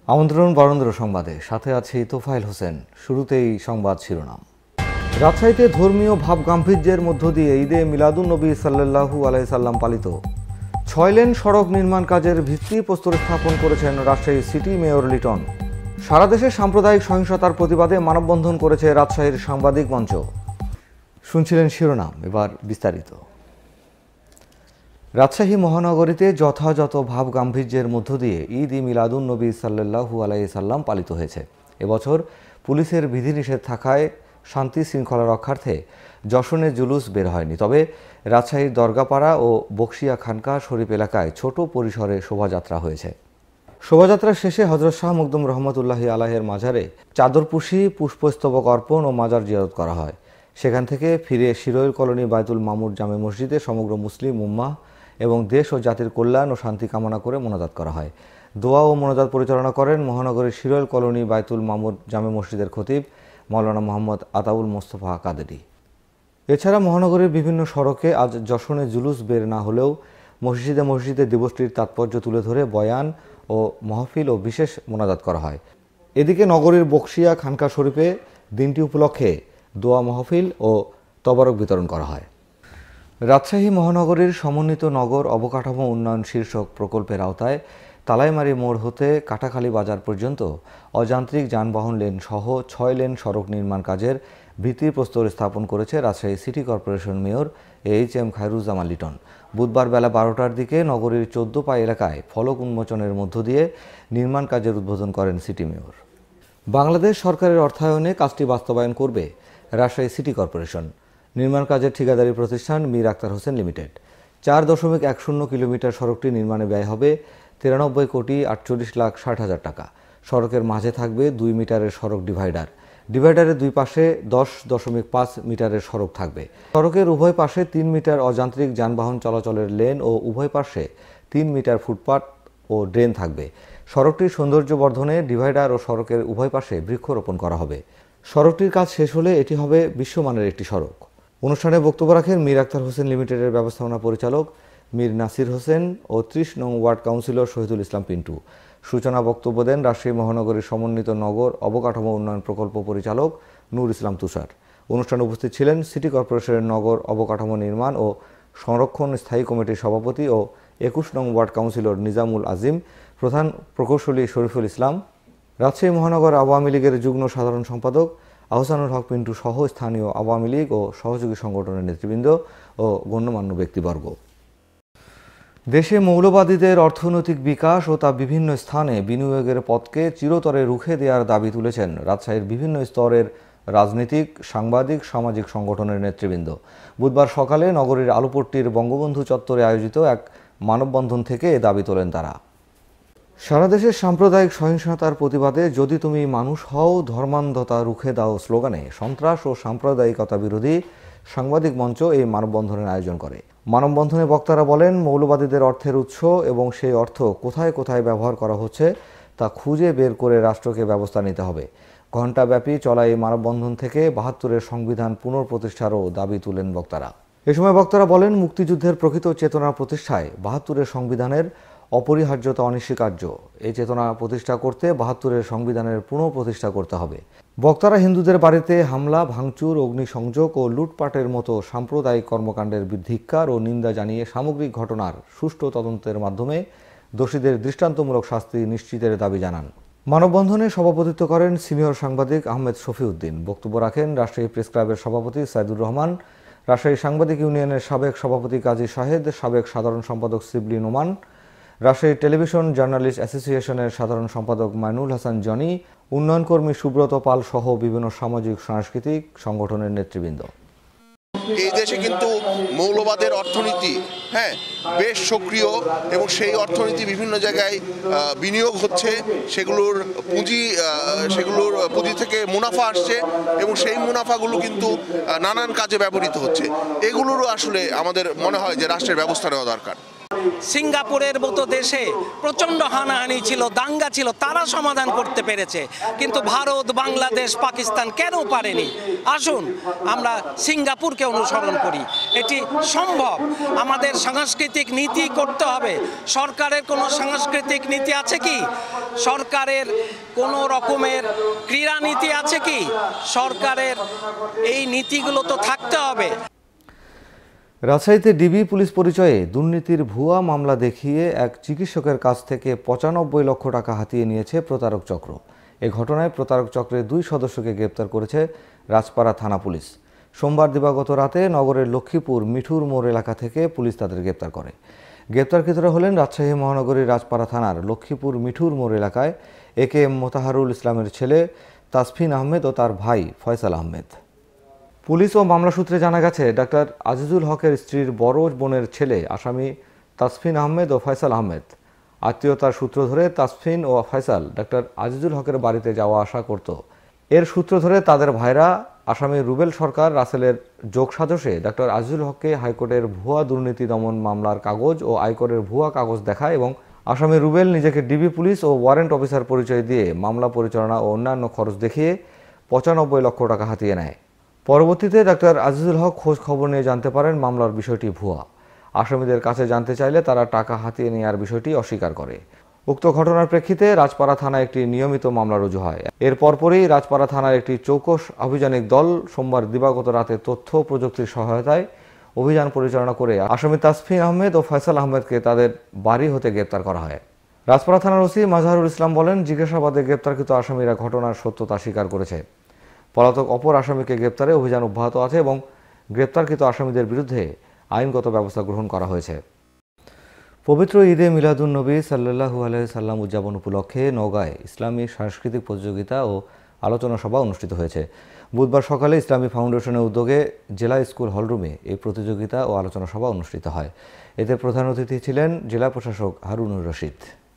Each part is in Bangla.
আমন্ত্রণ বরেন্দ্র সংবাদে, সাথে আছি তোফায়েল হোসেন। শুরুতেই সংবাদ শিরোনাম। রাজশাহীতে ধর্মীয় ভাব গাম্ভীর্যের মধ্য দিয়ে ঈদে মিলাদুন্নবী সাল্লাল্লাহু আলাইহি সাল্লাম পালিত। 6 লেন সড়ক নির্মাণ কাজের ভিত্তিপ্রস্তর স্থাপন করেছেন রাজশাহী সিটি মেয়র লিটন। সারা দেশে সাম্প্রদায়িক সহিংসতার প্রতিবাদে মানববন্ধন করেছে রাজশাহীর সাংবাদিক মঞ্চ। শুনছিলেন শিরোনাম, এবার বিস্তারিত। রাজশাহী মহানগরীতে যথাযথ ভাব গাম্ভীর্যের মধ্য দিয়ে ঈদ মিলাদুন্নবী সাল্লাল্লাহু আলাইহি সাল্লাম পালিত হয়েছে। এবছর পুলিশের বিধিনিষেধ থাকায় শান্তি শৃঙ্খলা রক্ষার্থে যশনে জুলুস বের হয়নি। তবে রাজশাহীর দরগাপাড়া ও বকশিয়া খানকা শরীফ এলাকায় ছোট পরিসরে শোভাযাত্রা হয়েছে। শোভাযাত্রা শেষে হযরত শাহ মখদুম রহমতুল্লাহি আলাইহির মাজারে চাদরপুশি, পুষ্পস্তবক অর্পণ ও মাজার জিয়ারত করা হয়। সেখান থেকে ফিরে শিরোইল কলোনি বায়তুল মামুর জামে মসজিদে সমগ্র মুসলিম উম্মাহ এবং দেশ ও জাতির কল্যাণ ও শান্তি কামনা করে মোনাজাত করা হয়। দোয়া ও মোনাজাত পরিচালনা করেন মহানগরীর শিরোইল কলোনি বায়তুল মামুর জামে মসজিদের খতিব মাওলানা মোহাম্মদ আতাউল মোস্তফা কাদেরী। এছাড়া মহানগরীর বিভিন্ন সড়কে আজ যশনে জুলুস বের না হলেও মসজিদে মসজিদে দিবসটির তাৎপর্য তুলে ধরে বয়ান ও মাহফিল ও বিশেষ মোনাজাত করা হয়। এদিকে নগরীর বকশিয়া খানকা শরীফে দিনটি উপলক্ষে দোয়া মাহফিল ও তবারক বিতরণ করা হয়। রাজশাহী মহানগরীর সমন্বিত নগর অবকাঠামো উন্নয়ন শীর্ষক প্রকল্পের আওতায় তালাইমারি মোড় হতে কাটাখালী বাজার পর্যন্ত অযান্ত্রিক যানবাহন লেন সহ 6 লেন সড়ক নির্মাণ কাজের ভিত্তিপ্রস্তর স্থাপন করেছে Rajshahi city corporation mayor H M. Khairuzzaman Liton. বুধবার বেলা 12টার দিকে নগরীর 14 পাই এলাকায় ফলক উন্মোচনের মধ্য দিয়ে নির্মাণ কাজের উদ্বোধন করেন সিটি মেয়র। বাংলাদেশ সরকারের অর্থায়নে কাজটি বাস্তবায়ন করবে রাজশাহী সিটি কর্পোরেশন। নির্মাণ কাজের ঠিকাদারি প্রতিষ্ঠান মীর আক্তার হোসেন লিমিটেড। 4.10 কিলোমিটার সড়কটি নির্মাণে ব্যয় হবে 93,48,60,000 টাকা। সড়কের মাঝে থাকবে 2 মিটারের সড়ক ডিভাইডার। ডিভাইডারের দুই পাশে 10.5 মিটারের সড়ক থাকবে। সড়কের উভয় পাশে 3 মিটার অযান্ত্রিক যানবাহন চলাচলের লেন ও উভয় পাশে 3 মিটার ফুটপাত ও ড্রেন থাকবে। সড়কটির সৌন্দর্য বর্ধনে ডিভাইডার ও সড়কের উভয় পাশে বৃক্ষরোপণ করা হবে। সড়কটির কাজ শেষ হলে এটি হবে বিশ্বমানের একটি সড়ক। অনুষ্ঠানে বক্তব্য রাখেন মীর আক্তার হোসেন লিমিটেডের ব্যবস্থাপনা পরিচালক মীর নাসির হোসেন ও 30 নং ওয়ার্ড কাউন্সিলর শহীদুল ইসলাম পিন্টু। সূচনা বক্তব্য দেন রাজশাহী মহানগরীর সমন্বিত নগর অবকাঠামো উন্নয়ন প্রকল্প পরিচালক নূর ইসলাম তুষার। অনুষ্ঠানে উপস্থিত ছিলেন সিটি কর্পোরেশনের নগর অবকাঠামো নির্মাণ ও সংরক্ষণ স্থায়ী কমিটির সভাপতি ও 21 নং ওয়ার্ড কাউন্সিলর নিজামুল আজিম, প্রধান প্রকৌশলী শরীফুল ইসলাম, রাজশাহী মহানগর আওয়ামী লীগের যুগ্ম সাধারণ সম্পাদক আহসানুল হক পিন্টু সহ স্থানীয় আওয়ামী লীগ ও সহযোগী সংগঠনের নেতৃবৃন্দ ও গণ্যমান্য ব্যক্তিবর্গ। দেশে মৌলবাদীদের অর্থনৈতিক বিকাশ ও তা বিভিন্ন স্থানে বিনিয়োগের পথকে চিরতরে রুখে দেওয়ার দাবি তুলেছেন রাজশাহীর বিভিন্ন স্তরের রাজনীতিক, সাংবাদিক, সামাজিক সংগঠনের নেতৃবৃন্দ। বুধবার সকালে নগরীর আলুপট্টির বঙ্গবন্ধু চত্বরে আয়োজিত এক মানববন্ধন থেকে এ দাবি তোলেন তারা। সারা দেশের সাম্প্রদায়িক সহিংসতার প্রতিবাদে যদি তুমি মানুষ হও, ধর্মান্ধতা রুখে দাও স্লোগানে সন্ত্রাস ও সাম্প্রদায়িকতা বিরোধী সাংবাদিক মঞ্চ এই মানববন্ধনের আয়োজন করে। মানববন্ধনে বক্তারা বলেন, মৌলবাদীদের অর্থের উৎস এবং সেই অর্থ কোথায় কোথায় ব্যবহার করা হচ্ছে তা খুঁজে বের করে রাষ্ট্রকে ব্যবস্থা নিতে হবে। ঘণ্টাব্যাপী চলা এই মানববন্ধন থেকে 72-এর সংবিধান পুনঃপ্রতিষ্ঠারও দাবি তুলেন বক্তারা। এ সময় বক্তারা বলেন, মুক্তিযুদ্ধের প্রকৃত চেতনা প্রতিষ্ঠায় 72-এর সংবিধানের অপরিহার্যতা অনস্বীকার্য। এই চেতনা প্রতিষ্ঠা করতে 72-এর সংবিধানের পুনঃপ্রতিষ্ঠা করতে হবে। বক্তারা হিন্দুদের বাড়িতে হামলা, ভাঙচুর, অগ্নিসংযোগ ও লুটপাটের মতো সাম্প্রদায়িক কর্মকাণ্ডের ধিক্কার ও নিন্দা জানিয়ে সামগ্রিক ঘটনার সুষ্ঠু তদন্তের মাধ্যমে দোষীদের দৃষ্টান্তমূলক শাস্তি নিশ্চিতের দাবি জানান। মানববন্ধনে সভাপতিত্ব করেন সিনিয়র সাংবাদিক আহমেদ শফিউদ্দিন। বক্তব্য রাখেন রাজশাহী প্রেস ক্লাবের সভাপতি সাইদুর রহমান, রাজশাহী সাংবাদিক ইউনিয়নের সাবেক সভাপতি কাজী শাহেদ, সাবেক সাধারণ সম্পাদক শিবলি নোমান, রাজশাহী টেলিভিশন জার্নালিস্ট অ্যাসোসিয়েশনের সাধারণ সম্পাদক মাইনুল হাসান জনি, উন্নয়নকর্মী সুব্রত পাল সহ বিভিন্ন সামাজিক সাংস্কৃতিক সংগঠনের নেতৃবৃন্দ। এই দেশে কিন্তু মৌলবাদের অর্থনীতি বেশ সক্রিয় এবং সেই অর্থনীতি বিভিন্ন জায়গায় বিনিয়োগ হচ্ছে, সেগুলোর পুঁজি থেকে মুনাফা আসছে এবং সেই মুনাফাগুলো কিন্তু নানান কাজে ব্যবহৃত হচ্ছে। এগুলোরও আসলে আমাদের মনে হয় যে রাষ্ট্রের ব্যবস্থা নেওয়া দরকার। সিঙ্গাপুরের মতো দেশে প্রচণ্ড হানাহানি ছিল, দাঙ্গা ছিল, তারা সমাধান করতে পেরেছে, কিন্তু ভারত, বাংলাদেশ, পাকিস্তান কেন পারেনি? আসুন আমরা সিঙ্গাপুরকে অনুসরণ করি, এটি সম্ভব। আমাদের সাংস্কৃতিক নীতি করতে হবে। সরকারের কোনো সাংস্কৃতিক নীতি আছে কি? সরকারের কোনো রকমের ক্রীড়া নীতি আছে কি? সরকারের এই নীতিগুলো তো থাকতে হবে। রাজশাহীতে ডিবি পুলিশ পরিচয়ে দুর্নীতির ভুয়া মামলা দেখিয়ে এক চিকিৎসকের কাছ থেকে ৯৫ লক্ষ টাকা হাতিয়ে নিয়েছে প্রতারক চক্র। এ ঘটনায় প্রতারক চক্রের 2 সদস্যকে গ্রেপ্তার করেছে রাজপাড়া থানা পুলিশ। সোমবার দিবাগত রাতে নগরের লক্ষ্মীপুর মিঠুর মোড় এলাকা থেকে পুলিশ তাদের গ্রেপ্তার করে। গ্রেপ্তারকৃতরা হলেন রাজশাহী মহানগরীর রাজপাড়া থানার লক্ষ্মীপুর মিঠুর মোড় এলাকায় একেএম মোতাহারুল ইসলামের ছেলে তাসফিন আহমেদ ও তার ভাই ফয়সাল আহমেদ। পুলিশ ও মামলা সূত্রে জানা গেছে, ডাক্তার আজিজুল হকের স্ত্রীর বড় বোনের ছেলে আসামি তাসফিন আহমেদ ও ফয়সাল আহমেদ। আত্মীয়তার সূত্র ধরে তাসফিন ও ফয়সাল ডাক্তার আজিজুল হকের বাড়িতে যাওয়া আসা করত। এর সূত্র ধরে তাদের ভাইরা আসামি রুবেল সরকার রাসেলের যোগসাজশে ডাক্তার আজিজুল হককে হাইকোর্টের ভুয়া দুর্নীতি দমন মামলার কাগজ ও আয়করের ভুয়া কাগজ দেখায় এবং আসামি রুবেল নিজেকে ডিবি পুলিশ ও ওয়ারেন্ট অফিসার পরিচয় দিয়ে মামলা পরিচালনা ও অন্যান্য খরচ দেখিয়ে ৯৫ লক্ষ টাকা হাতিয়ে নেয়। পরবর্তীতে ডাক্তার আজিজুল হক খোঁজ খবর নিয়ে জানতে পারেন মামলার বিষয়টি ভুয়া। আসামিদের কাছে জানতে চাইলে তারা টাকা হাতিয়ে নেওয়ার বিষয়টি অস্বীকার করে। উক্ত ঘটনার প্রেক্ষিতে রাজপাড়া থানায় একটি নিয়মিত মামলা রুজু হয়। এর পরপরই রাজপাড়া থানার একটি চৌকস আভিযানিক দল সোমবার দিবাগত রাতে তথ্য প্রযুক্তির সহায়তায় অভিযান পরিচালনা করে আসামি তাসফিন আহমেদ ও ফয়সাল আহমেদকে তাদের বাড়ি হতে গ্রেপ্তার করা হয়। রাজপাড়া থানার ওসি মাজহারুল ইসলাম বলেন, জিজ্ঞাসাবাদে গ্রেপ্তারকৃত আসামিরা ঘটনার সত্যতা স্বীকার করেছে। পলাতক অপর আসামিকে গ্রেপ্তারে অভিযান অব্যাহত আছে এবং গ্রেপ্তারকৃত আসামিদের বিরুদ্ধে আইনগত ব্যবস্থা গ্রহণ করা হয়েছে। পবিত্র ঈদে মিলাদুন্নবী সাল্লাল্লাহু আলাইহি সাল্লাম উদযাপন উপলক্ষে নওগাঁয় ইসলামী সাংস্কৃতিক প্রতিযোগিতা ও আলোচনা সভা অনুষ্ঠিত হয়েছে। বুধবার সকালে ইসলামী ফাউন্ডেশনের উদ্যোগে জেলা স্কুল হলরুমে এই প্রতিযোগিতা ও আলোচনা সভা অনুষ্ঠিত হয়। এতে প্রধান অতিথি ছিলেন জেলা প্রশাসক হারুনুর রশিদ।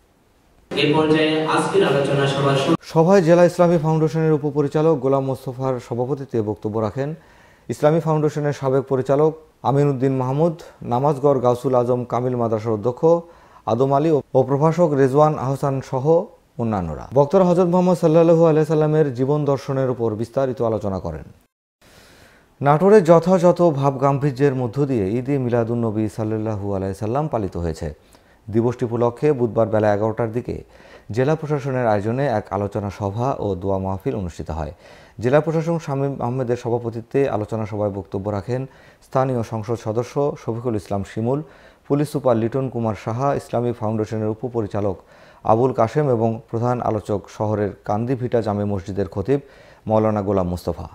সভায় জেলা ইসলামী ফাউন্ডেশনের উপপরিচালক গোলাম মোস্তফার সভাপতিত্বে বক্তব্য রাখেন ইসলামী ফাউন্ডেশনের সাবেক পরিচালক আমিন উদ্দিন মাহমুদ, নামাজগড় গাউসুল আজম কামিল মাদ্রাসার অধ্যক্ষ আদম আলী ও প্রভাষক রেজওয়ান আহসান সহ অন্যান্যরা। বক্তারা হযরত মুহাম্মদ সাল্লাল্লাহু আলাইহি সাল্লামের জীবন দর্শনের উপর বিস্তারিত আলোচনা করেন। নাটোরে যথাযথ ভাব গাম্ভীর্যের মধ্য দিয়ে ঈদে মিলাদুন্নবী সাল্লাল্লাহু আলাইহি সাল্লাম পালিত হয়েছে। দিবসটি উপলক্ষে বুধবার বেলা 11টার দিকে জেলা প্রশাসনের আয়োজনে এক আলোচনা সভা ও দোয়া মাহফিল অনুষ্ঠিত হয়। জেলা প্রশাসক শামীম আহমেদের সভাপতিত্বে আলোচনা সভায় বক্তব্য রাখেন স্থানীয় সংসদ সদস্য শফিকুল ইসলাম শিমুল, পুলিশ সুপার লিটন কুমার সাহা, ইসলামী ফাউন্ডেশনের উপপরিচালক আবুল কাশেম এবং প্রধান আলোচক শহরের কান্দিভিটা জামে মসজিদের খতিব মাওলানা গোলাম মুস্তফা।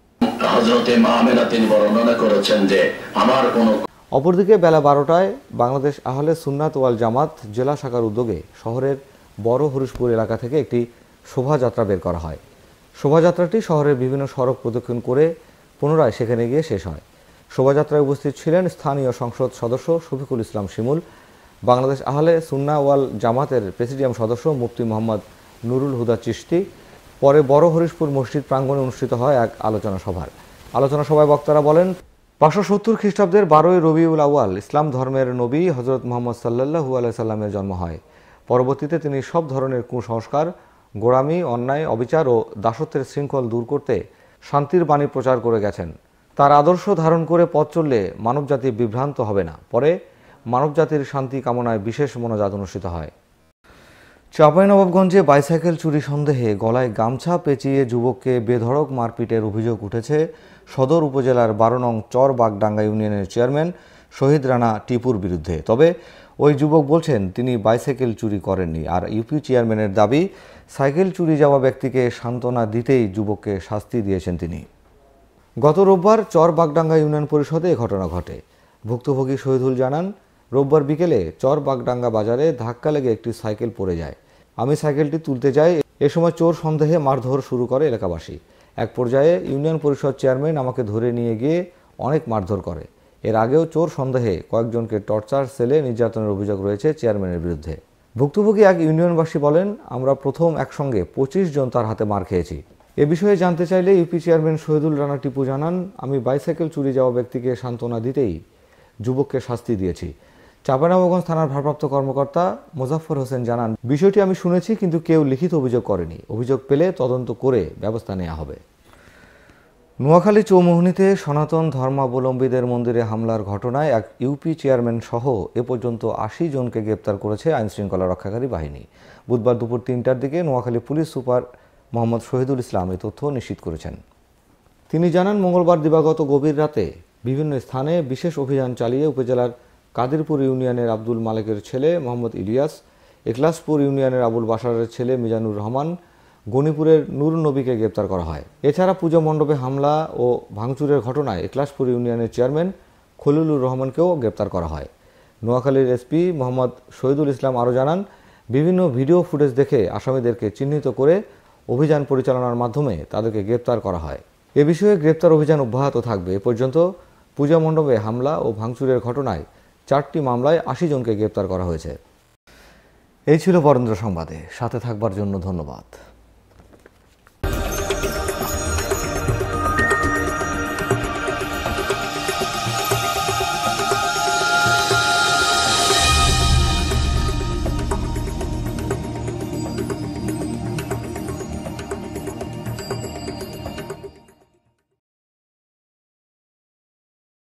অপরদিকে বেলা 12টায় বাংলাদেশ আহলে সুন্নাত ওয়াল জামাত জেলা শাখার উদ্যোগে শহরের বড় হরিশপুর এলাকা থেকে একটি শোভাযাত্রা বের করা হয়। শোভাযাত্রাটি শহরের বিভিন্ন সড়ক প্রদক্ষিণ করে পুনরায় সেখানে গিয়ে শেষ হয়। শোভাযাত্রায় উপস্থিত ছিলেন স্থানীয় সংসদ সদস্য শফিকুল ইসলাম শিমুল, বাংলাদেশ আহলে সুন্নাহ ওয়াল জামাতের প্রেসিডিয়াম সদস্য মুফতি মোহাম্মদ নুরুল হুদা চিশতি। পরে বড় হরিশপুর মসজিদ প্রাঙ্গণে অনুষ্ঠিত হয় এক আলোচনা সভায় বক্তারা বলেন, 570 খ্রিস্টাব্দের 12ই রবিউল আউয়াল ইসলাম ধর্মের নবী হযরত মুহাম্মদ সাল্লাল্লাহু আলাইহি সাল্লামের জন্ম হয়। পরবর্তীতে তিনি সব ধরনের কুসংস্কার, গোঁড়ামি, অন্যায়, অবিচার ও দাসত্বের শৃঙ্খল দূর করতে শান্তির বাণী প্রচার করে গেছেন। তার আদর্শ ধারণ করে পথ চললে মানবজাতি বিভ্রান্ত হবে না। পরে মানবজাতির শান্তি কামনায় বিশেষ মোনাজাত অনুষ্ঠিত হয়। চাঁপাইনবাবগঞ্জে বাইসাইকেল চুরি সন্দেহে গলায় গামছা পেঁচিয়ে যুবককে বেধড়ক মারপিটের অভিযোগ উঠেছে সদর উপজেলার 12 নং চর বাগডাঙ্গা ইউনিয়নের চেয়ারম্যান শহীদ রানা টিপুর বিরুদ্ধে। তবে ওই যুবক বলছেন তিনি বাইসাইকেল চুরি করেননি। আর ইউপি চেয়ারম্যানের দাবি, সাইকেল চুরি যাওয়া ব্যক্তিকে সান্ত্বনা দিতেই যুবককে শাস্তি দিয়েছেন তিনি। গত রোববার চর বাগডাঙ্গা ইউনিয়ন পরিষদে এ ঘটনা ঘটে। ভুক্তভোগী শহীদুল জানান, রোববার বিকেলে চর বাগডাঙ্গা বাজারে ধাক্কা লেগে একটি সাইকেল পড়ে যায়। আমি সাইকেলটি তুলতে যাই, এ সময় চোর সন্দেহে মারধর শুরু করে এলাকাবাসী। এক পর্যায়ে ইউনিয়ন পরিষদ চেয়ারম্যান আমাকে ধরে নিয়ে গিয়ে অনেক মারধর করে। এর আগেও চোর সন্দেহে কয়েকজনকে টর্চার সেলে নির্যাতনের অভিযোগ রয়েছে চেয়ারম্যানের বিরুদ্ধে। ভুক্তভোগী এক ইউনিয়নবাসী বলেন, আমরা প্রথম একসঙ্গে 25 জন তার হাতে মার খেয়েছি। এ বিষয়ে জানতে চাইলে ইউপি চেয়ারম্যান শহীদুল রানা টিপু জানান, আমি বাইসাইকেল চুরি যাওয়া ব্যক্তিকে সান্ত্বনা দিতেই যুবককে শাস্তি দিয়েছি। চাঁপাইনবাবগঞ্জ থানার ভারপ্রাপ্ত কর্মকর্তা মোজাফফর হোসেন জানান, বিষয়টি আমি শুনেছি কিন্তু কেউ লিখিত অভিযোগ করেনি। অভিযোগ পেলে তদন্ত করে ব্যবস্থা নেওয়া হবে। নোয়াখালী চৌমুহনীতে সনাতন ধর্মাবলম্বীদের মন্দিরে হামলার ঘটনায় এক ইউপি চেয়ারম্যান সহ এ পর্যন্ত ৮০ জনকে গ্রেপ্তার করেছে আইনশৃঙ্খলা রক্ষাকারী বাহিনী। বুধবার দুপুর ৩টার দিকে নোয়াখালী পুলিশ সুপার মোহাম্মদ শহীদুল ইসলাম এই তথ্য নিশ্চিত করেছেন। তিনি জানান, মঙ্গলবার দিবাগত গভীর রাতে বিভিন্ন স্থানে বিশেষ অভিযান চালিয়ে উপজেলার কাদিরপুর ইউনিয়নের আব্দুল মালেকের ছেলে মোহাম্মদ ইলিয়াস, এখলাসপুর ইউনিয়নের আবুল বাশারের ছেলে মিজানুর রহমান, গণিপুরের নূর নবীকে গ্রেপ্তার করা হয়। এছাড়া পূজা মণ্ডপে হামলা ও ভাঙচুরের ঘটনায় এখলাসপুর ইউনিয়নের চেয়ারম্যান খলিলুর রহমানকেও গ্রেপ্তার করা হয়। নোয়াখালীর এসপি মোহাম্মদ শহীদুল ইসলাম আরও জানান, বিভিন্ন ভিডিও ফুটেজ দেখে আসামিদেরকে চিহ্নিত করে অভিযান পরিচালনার মাধ্যমে তাদেরকে গ্রেপ্তার করা হয়। এ বিষয়ে গ্রেপ্তার অভিযান অব্যাহত থাকবে। এ পর্যন্ত পূজা মণ্ডপে হামলা ও ভাঙচুরের ঘটনায় 4টি মামলায় 80 জনকে গ্রেপ্তার করা হয়েছে। এই ছিল বরেন্দ্র সংবাদে। সাথে থাকবার জন্য ধন্যবাদ।